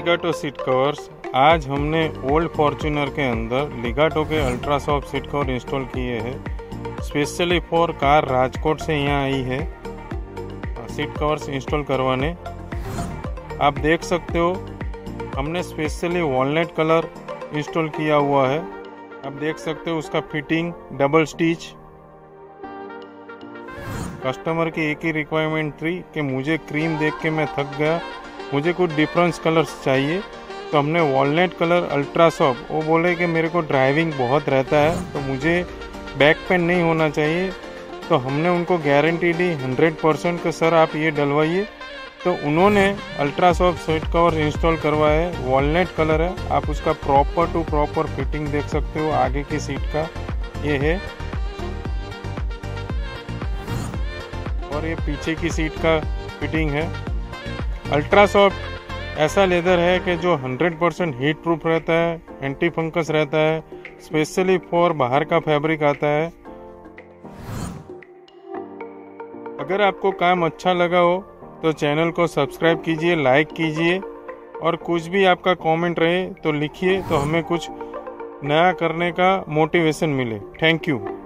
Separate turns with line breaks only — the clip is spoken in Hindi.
लिगाटो सीट कवर्स। आज हमने ओल्ड फॉर्च्यूनर के अंदर लिगाटो के ultra soft seat cover install किए हैं। स्पेशली फॉर कार राजकोट से यहाँ आई है सीट कवर्स इंस्टॉल करवाने। आप देख सकते हो हमने स्पेशली वॉलनट कलर इंस्टॉल किया हुआ है। आप देख सकते हो उसका फिटिंग डबल स्टिच। कस्टमर की एक ही रिक्वायरमेंट थी कि मुझे क्रीम देख के मैं थक गया, मुझे कुछ डिफरेंस कलर्स चाहिए, तो हमने वॉलनट कलर अल्ट्रा सॉफ्ट। वो बोले कि मेरे को ड्राइविंग बहुत रहता है तो मुझे बैक पेन नहीं होना चाहिए, तो हमने उनको गारंटी दी 100% कि सर आप ये डलवाइए। तो उन्होंने ultra soft seat cover install करवाया है। वॉलनट कलर है, आप उसका प्रॉपर टू प्रॉपर फिटिंग देख सकते हो। आगे की सीट का ये है और ये पीछे की सीट का फिटिंग है। अल्ट्रा सॉफ्ट ऐसा लेदर है कि जो 100% हीट प्रूफ रहता है, एंटी फंगस रहता है, स्पेशली फॉर बाहर का फैब्रिक आता है। अगर आपको काम अच्छा लगा हो तो चैनल को सब्सक्राइब कीजिए, लाइक कीजिए और कुछ भी आपका कमेंट रहे तो लिखिए, तो हमें कुछ नया करने का मोटिवेशन मिले। Thank you.